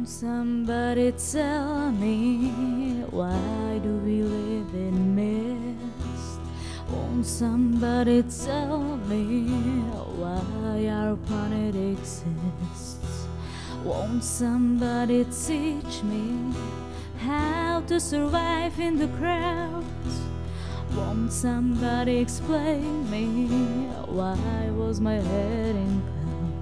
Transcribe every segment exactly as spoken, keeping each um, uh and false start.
Won't somebody tell me why do we live in mist? Won't somebody tell me why our planet exists? Won't somebody teach me how to survive in the crowds? Won't somebody explain me why was my head in clouds?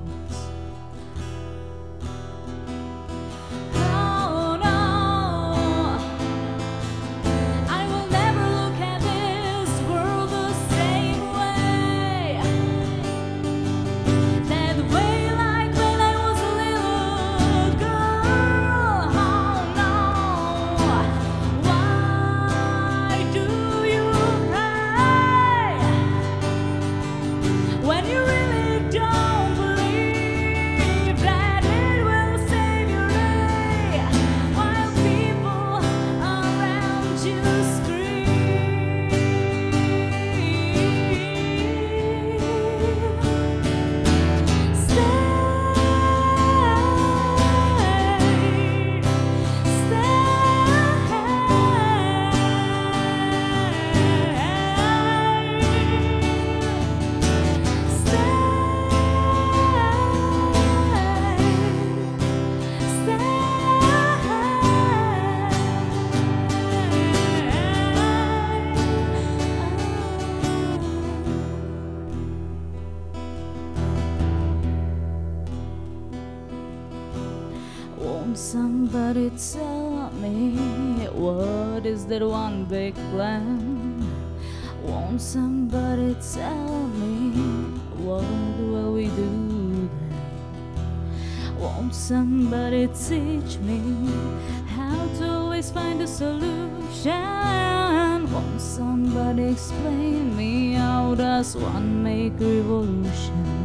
Won't somebody tell me what is that one big plan? Won't somebody tell me what will we do then? Won't somebody teach me how to always find a solution? Won't somebody explain me how does one make revolution?